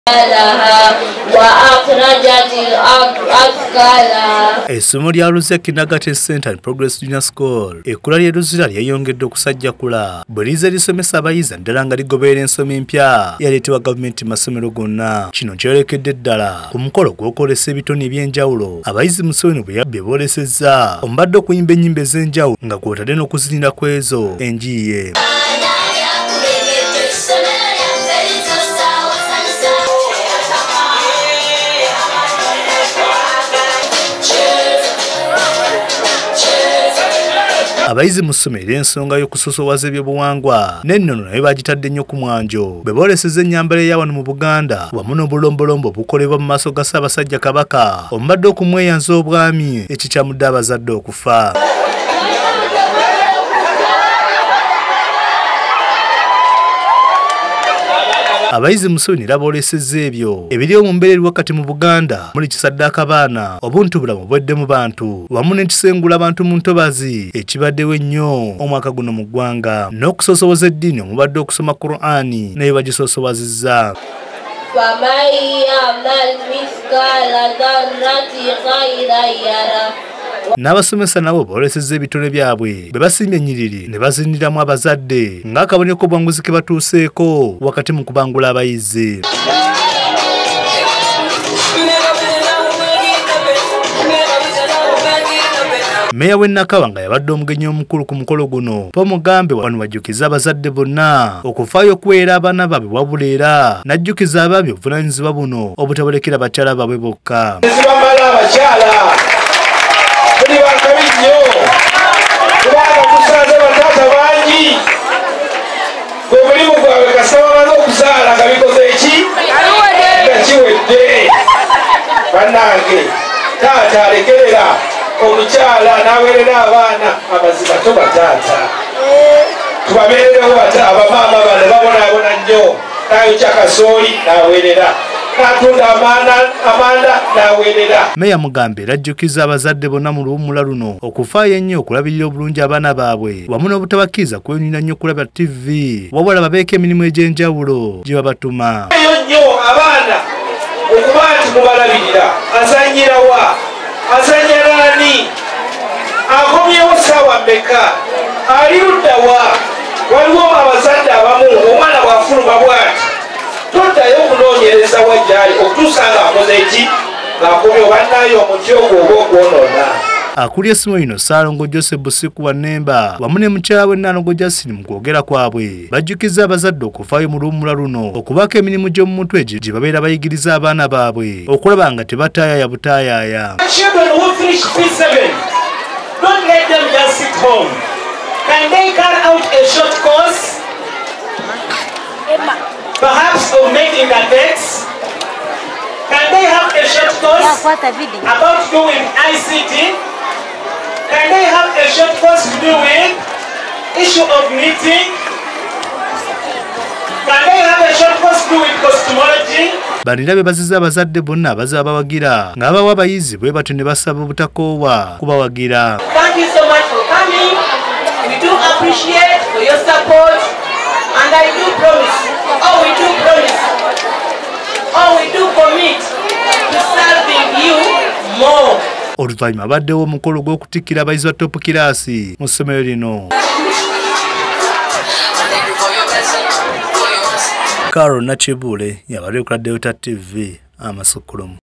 Essomo lya Luzira Kindergarten Center and Progress Junior School ekkula lye Luzira lyeyongedde okusajjakula bwe lize lisomesa abayizi ddala nga ligoberera ensoma empya yaleetebwa gavumenti mu masomero gonna. Kino kyolekedde ddala ku mukolo gw'okwolesa ebitone eby'enjawulo abayizi mu ssomero bye boolesezza omubadde okuyimba ennyimba ez'enjawulo nga kw'otadde n'okuzinira ku ezo enjiiye. Abayizi mu ssomero ensonga y'okusosowaza ebyobuwangwa n'ennono naye bagitadde nnyo ku mwanjo bwe boolesezza ennyambala eya wano mu Buganda wamu n'obulombolombo obukolebwa mu maaso ga Ssaabasajja Kabaka omubadde okumweyanza obwami ekikyamudde abazadde okufa. Abayizi mu ssomero era boolesezza ebyo ebiriwo mu mbeera eri wakati mu Buganda muli kisaddaaka abaana obuntubulamu obwedde mu bantu wamu n'ekisengula abantu mu ntobazi ekibaddewo ennyo omwaka guno mu ggwanga n'okusosowoza eddiini omubadde okusoma Qur'ani naye bagisoosowazizza. N'abasomesa nabo boolesezza ebitone byabwe bwe basimbye ennyiriri ne baziniramu abazadde ng'akabonero k'obwanguzi ke batuuseeko wakati mu kubangula abayizi. Meya w'e Nakawa nga yabadde omugenyi omukulu ku mukolo guno Paul Mugambe wano wajjukiza abazadde bonna okufaayo okuweera abaana baabwe wabula era n'ajjukiza abaami obuvunaanyizibwa buno obutabalekera bakyala baabwe bokka. Muli bakabi nnyo kubanga musaze bataata bangi gwe mulimu gwabwe kasaba bamaze okuzaala nga bikoze eki nga kiwedde. Bannange taata alekerera omukyala n'aweerera abaana amazima tobataata tubabeererewo ate abamaama bano babonaabona nnyo n'ayokya kasooli n'aweerera. Meya Mugambe ajjukiza abazadde bonna mu luwummula luno okufaayo ennyo okulabirira obulungi abaana baabwe wamu n'obutabakkiriza kweyonina nnyo okulaba TV wabula babeeko emirimu egy'enjawulo gye babatuma. Eyo nnyo abaana okuba nti mubalabirira azannyira wa azannyira ani akomyewo ssaawa mmeka ali ludda wa. Waliwo abazadde abamu omwana bw'afuluma bw'ati toddayo okunoonyereza wajjali okutuusa ng'akoze eki ng'akomye obannaayo omuti ogwo oba ogwonoona. Akulira essimu lino Ssaalongo Joseph Busiku wa Nemba wamu ne mukyala we Nnaalongo Justin mu kwogera kwabwe bajjukiza abazadde okufaayo mu luwummula luno okubaako emirimu gy'omu mutwe gye babeera bayigiriza abaana baabwe okulaba nga tebataayaaya butaayaaya. Perhaps of making a text. Can they have a short course about doing ICT? Can they have a short course to do with issue of knitting? Can they have a short course to do with cosmetology? Balina bebaziza abazadde bonna abazaba bawagira ng'abawa abayizi bwe batyo ne basaba obutakoowa kubawagira. Thank you so much for coming. We do appreciate for your support and I do promise. We do commit to serving you more. Oluvannyuma baddewo omukolo gw'okutikkira abayizi ba topu kiraasi mu ssomero lino. Carol Nachibule yabalekula Delta TV Amasukulumu.